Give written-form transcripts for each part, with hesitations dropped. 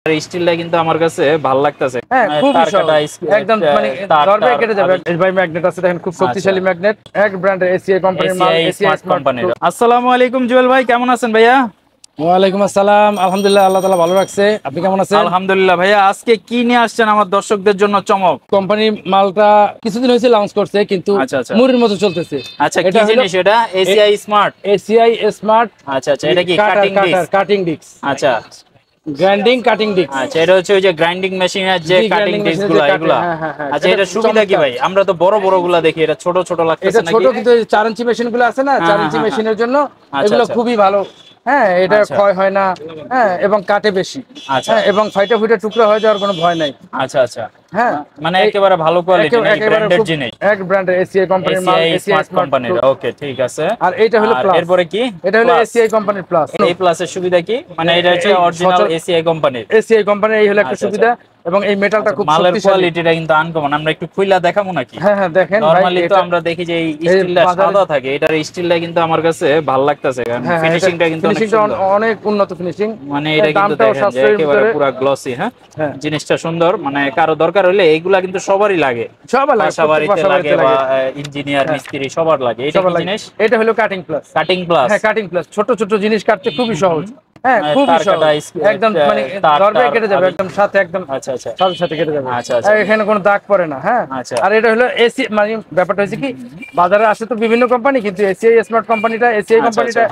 স্টিলটা কিন্তু আমার কাছে ভালো লাগতেছে। হ্যাঁ, খুব একদম মানে ধরবে কেটে যাবে। ভাই ম্যাগনেট আছে দেখেন, খুব শক্তিশালী ম্যাগনেট, এক ব্র্যান্ডের এসিআই কোম্পানির মাল, এসিআই স্মার্ট কোম্পানির। আসসালামু আলাইকুম জুয়েল ভাই, কেমন আছেন ভাইয়া? ওয়ালাইকুম আসসালাম, আলহামদুলিল্লাহ, আল্লাহ তাআলা ভালো রাখছে। আপনি কেমন আছেন? আলহামদুলিল্লাহ ভাইয়া। আজকে কি নিয়ে আসছেন আমার দর্শকদের জন্য চমক? কোম্পানির মালটা কিছুদিন হয়েছে লঞ্চ করছে, কিন্তু মুড়ির মতো চলতেছে। আচ্ছা, কি জিনিস এটা? ACI smart, ACI smart. আচ্ছা আচ্ছা, এটা কি কাটিং ডিস্ক? আচ্ছা, গ্রাইন্ডিং কাটিং ডিস্ক। আচ্ছা, এটা হচ্ছে ওই যে গ্রাইন্ডিং মেশিনের যে কাটিং ডিস্ক গুলো, এগুলা। আচ্ছা, এটা সুবিধা কি ভাই? আমরা তো বড় বড় গুলা দেখি, এটা ছোট ছোট লাগতেছে নাকি? এটা ছোট, কিন্তু 4 ইঞ্চি মেশিন গুলো আছে না, 4 ইঞ্চি মেশিনের জন্য এগুলো খুবই ভালো। হ্যাঁ, এটা ক্ষয় হয় না, হ্যাঁ, এবং কাটে বেশি, হ্যাঁ, এবং ফাইটা ফুইটা টুকরো হয়ে যাওয়ার কোনো ভয় নাই। আচ্ছা আচ্ছা, হ্যাঁ, মানে একেবারে ভালো কোয়ালিটি, ব্র্যান্ডেড জিনিস, এক ব্র্যান্ডের এসিআই কোম্পানির মাল, এসিআই স্মার্ট কোম্পানির। ওকে, ঠিক আছে। আর এটা হলো প্লাস। এরপরে কি? এটা হলো এসিআই কোম্পানির প্লাস। এই প্লাসের সুবিধা কি? মানে এটা হচ্ছে অরিজিনাল এসিআই কোম্পানির। এসিআই কোম্পানির এই হলো একটা সুবিধা, এবং এই মেটালটা খুব শক্তিশালী। মালের কোয়ালিটিটা কিন্তু আনকমন। আমরা একটু খুইলা দেখাবো নাকি? হ্যাঁ হ্যাঁ, দেখেন। নরমালি তো আমরা দেখি যে এই স্টিলটা সাদা থাকে, এটার স্টিলটা কিন্তু আমার কাছে ভালো লাগতেছে, কারণ ফিনিশিংটা কিন্তু অনেক উন্নত ফিনিশিং। মানে এটা কিন্তু দেখেন যে একেবারে পুরো গ্লসি। হ্যাঁ, জিনিসটা সুন্দর। মানে কারো দরকার হলে এইগুলা কিন্তু সবারই লাগে, বাসাবাড়িতে লাগে বা ইঞ্জিনিয়ার মিস্ত্রি সবার লাগে। এটা কি জিনিস? এটা হলো কাটিং প্লাস। কাটিং প্লাস, হ্যাঁ, কাটিং প্লাস। ছোট ছোট জিনিস কাটতে খুবই সহজ। হ্যাঁ, খুবই সহজ, একদম মানে ধরবে কেটে যাবে একদম সাথে, একদম। আচ্ছা আচ্ছা, সাথে কেটে যাবে। আচ্ছা আচ্ছা, এখানে কোনো দাগ পড়ে না। হ্যাঁ, আর এটা হলো এসি, মানে ব্যাপারটা হচ্ছে কি, বাজারে আসে তো বিভিন্ন কোম্পানি, কিন্তু এসিআই স্মার্ট কোম্পানিটা, এসিআই কোম্পানিটা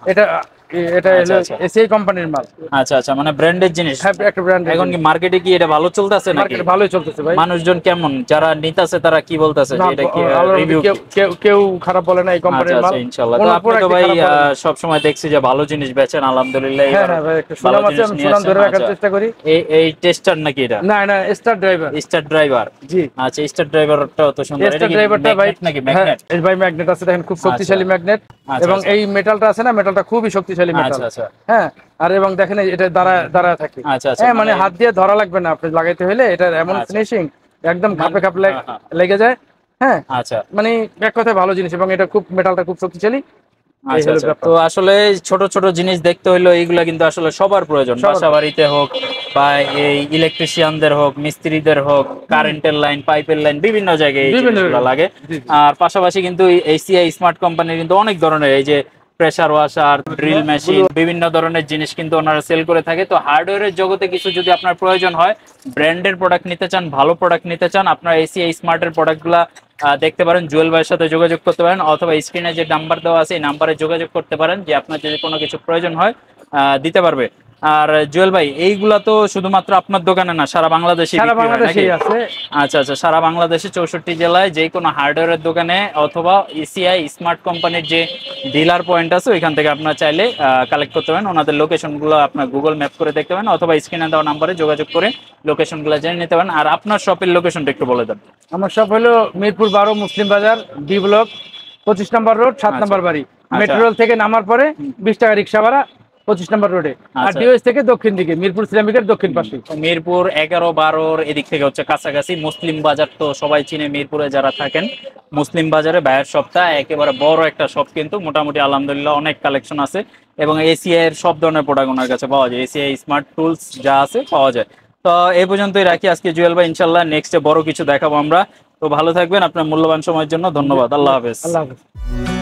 এটা হলো এসিআই কোম্পানির মাল। আচ্ছা আচ্ছা, মানে ব্র্যান্ডেড জিনিস। হ্যাঁ, একটা ব্র্যান্ড। এখন কি মার্কেটে কি এটা ভালো চলতেছে নাকি? মার্কেটে ভালোই চলতেছে ভাই। মানুষজন কেমন যারা নিতেছে তারা কি বলতেছে যে এটা কি রিভিউ? কেউ খারাপ বলে না এই কোম্পানির মাল। আচ্ছা, ইনশাআল্লাহ। তো আপনি তো ভাই সব সময় দেখছি যে ভালো জিনিস বেচেন, আলহামদুলিল্লাহ। হ্যাঁ হ্যাঁ ভাই, একটা সুনাম আছে, আমি সুনাম ধরে রাখার চেষ্টা করি। এই টেস্টার নাকি এটা? না না, স্টার ড্রাইভার। স্টার ড্রাইভার, জি। আচ্ছা, স্টার ড্রাইভারটাও তো সুন্দর। স্টার ড্রাইভারটা ভাই নাকি ম্যাগনেট? এই ভাই ম্যাগনেট আছে দেখেন, খুব শক্তিশালী ম্যাগনেট, এবং এই মেটালটা আছে না, মেটালটা খুবই শক্তিশালী মেটাল। আচ্ছা, হ্যাঁ, আর এবং দেখেন এটা দাঁড়া থাকে। হ্যাঁ, মানে হাত দিয়ে ধরা লাগবে না, আপনি লাগাইতে হলে এটা এমন ফিনিশিং, একদম খাপে খাপ লেগে যায়। হ্যাঁ, আচ্ছা, মানে এক কথায় ভালো জিনিস, এবং এটা খুব মেটালটা খুব শক্তিশালী। তো আসলে ছোট ছোট জিনিস দেখতে হইলো এইগুলা কিন্তু আসলে সবার প্রয়োজন, বাসা বাড়িতে হোক বা এই ইলেকট্রিশিয়ানদের হোক, মিস্ত্রিদের হোক, কারেন্টের লাইন, পাইপের লাইন, বিভিন্ন জায়গায় লাগে। আর পাশাপাশি কিন্তু এসিআই স্মার্ট কোম্পানির কিন্তু অনেক ধরনের এই যে প্রেসার ওয়াশার, ড্রিল মেশিন, বিভিন্ন ধরনের জিনিস কিন্তু ওনারা সেল করে থাকে। তো হার্ডওয়্যারের জগতে কিছু যদি আপনার প্রয়োজন হয়, ব্র্যান্ডের প্রোডাক্ট নিতে চান, ভালো প্রোডাক্ট নিতে চান, আপনার এসিআই স্মার্টের প্রোডাক্টগুলা দেখতে পারেন, জুয়েল ভাইয়ের সাথে যোগাযোগ করতে পারেন, অথবা স্ক্রিনে যে নাম্বার দেওয়া আছে এই নাম্বারে যোগাযোগ করতে পারেন, যে আপনার যদি কোনো কিছু প্রয়োজন হয় দিতে পারবে। আর জুয়েল ভাই, এইগুলা তো শুধুমাত্র আপনার দোকানে না, সারা বাংলাদেশে আছে। আচ্ছা আচ্ছা, সারা বাংলাদেশে 64 জেলায় যে কোনো হার্ডওয়্যারের দোকানে অথবা এসিআই স্মার্ট কোম্পানির যে ডিলার পয়েন্ট আছে ওইখান থেকে আপনার চাইলে কালেক্ট করতে পারেন। ওনাদের লোকেশনগুলো আপনার গুগল ম্যাপ করে দেখতে পারেন, অথবা স্ক্রিনে দেওয়া নাম্বারে যোগাযোগ করে লোকেশনগুলো জেনে নিতে পারেন। আর আপনার শপের লোকেশনটা একটু বলে দেন। আমার শপ হলো মিরপুর 12 মুসলিম বাজার, ডি ব্লক, 25 নম্বর রোড, 7 নম্বর বাড়ি। মেট্রো রেল থেকে নামার পরে 20 টাকা রিক্সা ভাড়া, 25 নম্বর রোডে। আর ডিওএস থেকে দক্ষিণ দিকে, মিরপুর সিরামিকের দক্ষিণ পাশে। মিরপুর 11-12 এদিক থেকে হচ্ছে কাছাকাছি। মুসলিম বাজার তো সবাই চিনে, মিরপুরে যারা থাকেন। মুসলিম বাজারে ভাইয়ের শপটা একেবারে বড় একটা শপ, কিন্তু মোটামুটি আলহামদুলিল্লাহ অনেক কালেকশন আছে, এবং এসিআই এর সব ধরনের প্রোডাক্ট ওনার কাছে পাওয়া যায়। এসিআই স্মার্ট টুলস যা আছে পাওয়া যায়। তো এই পর্যন্তই রাখি আজকে জুয়েল ভাই, ইনশাল্লাহ নেক্সটে বড় কিছু দেখাবো আমরা। তো ভালো থাকবেন, আপনার মূল্যবান সময়ের জন্য ধন্যবাদ। আল্লাহ হাফেজ। আল্লাহ হাফেজ।